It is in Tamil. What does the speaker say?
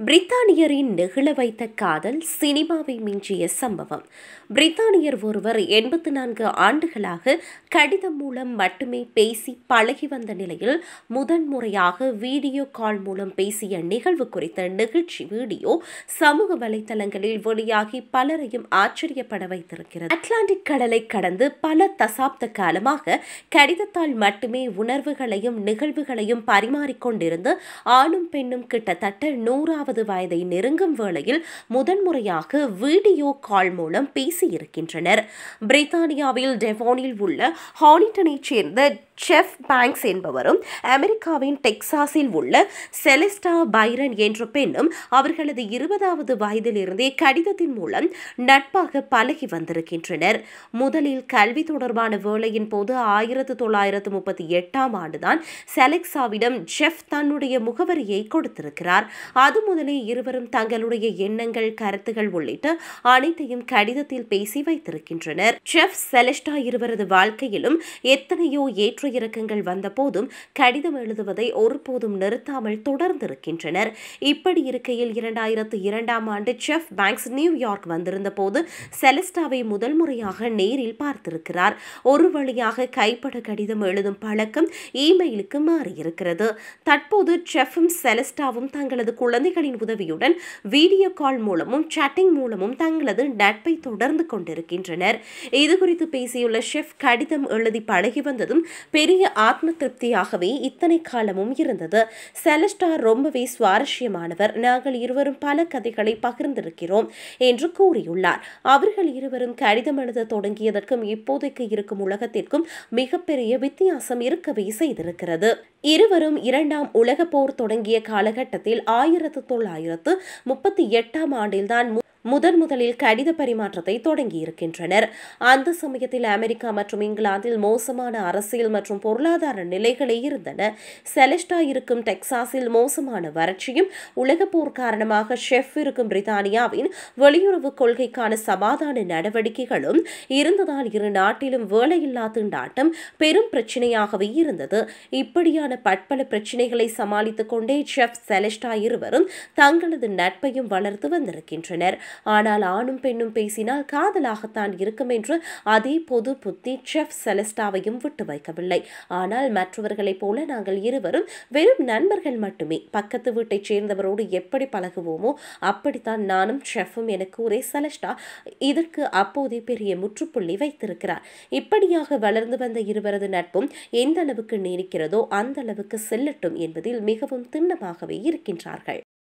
பிரித்தானியரின் நெகிழ வைத்த காதல் சினிமாவை மிஞ்சிய சம்பவம். பிரித்தானியர் ஒருவர் 84 ஆண்டுகளாக கடிதம் மூலம் மட்டுமே பேசி பழகி வந்த நிலையில் முதன்முறையாக வீடியோ கால் மூலம் பேசிய நிகழ்வு குறித்த நிகழ்ச்சி வீடியோ சமூக வலைதளங்களில் வெளியாகி பலரையும் ஆச்சரியப்பட வைத்திருக்கிறது. அட்லாண்டிக் கடலை கடந்து பல தசாப்த காலமாக கடிதத்தால் மட்டுமே உணர்வுகளையும் நிகழ்வுகளையும் பரிமாறிக்கொண்டிருந்து ஆணும் பெண்ணும் கிட்டத்தட்ட 100வது வயதை நெருங்கும் வேளையில் முதன்முறையாக வீடியோ கால் மூலம் பேசியிருக்கின்றனர். பிரித்தானியாவில் டெவோனில் உள்ள ஹானிட்டனைச் சேர்ந்த ஜெஃப் பேங்க்ஸ் என்பவரும் அமெரிக்காவின் டெக்சாஸில் உள்ள செலஸ்டா பைரன் என்ற பெண்ணும் அவர்களது 20வது வயதிலிருந்தே கடிதத்தின் மூலம் நட்பாக பழகி வந்திருக்கின்றனர். முதலில் கல்வி தொடர்பான வேலையின் போது 1938ஆம் ஆண்டுதான் செலக்ஸாவிடம் ஜெஃப் தன்னுடைய முகவரியை கொடுத்திருக்கிறார். அது முதலே இருவரும் தங்களுடைய எண்ணங்கள், கருத்துகள் உள்ளிட்ட அனைத்தையும் கடிதத்தில் பேசி வைத்திருக்கின்றனர். ஜெஃப், செலஸ்டா இருவரது வாழ்க்கையிலும் எத்தனையோ ஏற்ற இறக்கங்கள் வந்த போதும் கடிதம் எழுதுவதை ஒருபோதும் நிறுத்தாமல் தொடர்ந்திருக்கின்றனர். இப்படி இருக்கையில் 2002ஆம் ஆண்டு ஜெஃப் பேங்க்ஸ் நியூயார்க் வந்திருந்த போது செலஸ்டாவை முதல் முறையாக நேரில் பார்த்திருக்கிறார். ஒரு வழியாக கைப்பட கடிதம் எழுதும் பழக்கம் இமெயிலுக்கு மாறியிருக்கிறது. தற்போது ஜெஃப்பும் செலஸ்டாவும் தங்களது குழந்தைகளின் உதவியுடன் வீடியோ கால் மூலமும் சாட்டிங் மூலமும் தங்களது நட்பை தொடர்ந்து கொண்டிருக்கின்றனர். இதுகுறித்து பேசியுள்ள ஷெஃப், கடிதம் எழுதி பழகி வந்ததும் பெரிய ஆத்ம திருப்தியாகவே இத்தனை காலமும் இருந்தது. செலஸ்டா ரொம்பவே சுவாரஸ்யமானவர். நாங்கள் இருவரும் பல கதைகளை பகிர்ந்திருக்கிறோம் என்று கூறியுள்ளார். அவர்கள் இருவரும் கடிதம் எழுத தொடங்கியதற்கும் இப்போதைக்கு இருக்கும் உலகத்திற்கும் மிகப்பெரிய வித்தியாசம் இருக்கவே செய்திருக்கிறது. இருவரும் 2ஆம் உலக போர் தொடங்கிய காலகட்டத்தில் 1938ஆம் ஆண்டில்தான் முதலில் கடித பரிமாற்றத்தை தொடங்கியிருக்கின்றனர். அந்த சமயத்தில் அமெரிக்கா மற்றும் இங்கிலாந்தில் மோசமான அரசியல் மற்றும் பொருளாதார நிலைகளே இருந்தன. செலஸ்டா இருக்கும் டெக்சாஸில் மோசமான வறட்சியும் உலக போர் காரணமாக ஷெஃப் இருக்கும் பிரித்தானியாவின் வெளியுறவு கொள்கைக்கான சமாதான நடவடிக்கைகளும் இருந்ததால் இரு நாட்டிலும் வேலையில்லா திண்டாட்டம் பெரும் பிரச்சனையாகவே இருந்தது. இப்படியான பற்பல பிரச்சனைகளை சமாளித்துக் கொண்டே ஷெஃப், செலஸ்டா இருவரும் தங்களது நட்பையும் வளர்த்து வந்திருக்கின்றனர். ஆனால் ஆணும் பெண்ணும் பேசினால் காதலாகத்தான் இருக்கும் என்று அதே பொது புத்தி ஷெஃப் செலஸ்டாவையும் விட்டு வைக்கவில்லை. ஆனால் மற்றவர்களைப் போல நாங்கள் இருவரும் வெறும் நண்பர்கள் மட்டுமே. பக்கத்து வீட்டைச் சேர்ந்தவரோடு எப்படி பழகுவோமோ அப்படித்தான் நானும் ஷெஃப்பும் என கூறி செலஸ்டா இதற்கு அப்போதே பெரிய முற்றுப்புள்ளி வைத்திருக்கிறார். இப்படியாக வளர்ந்து வந்த இருவரது நட்பும் எந்த அளவுக்கு நீடிக்கிறதோ அந்த அளவுக்கு செல்லட்டும் என்பதில் மிகவும் திண்ணமாகவே இருக்கின்றார்கள்.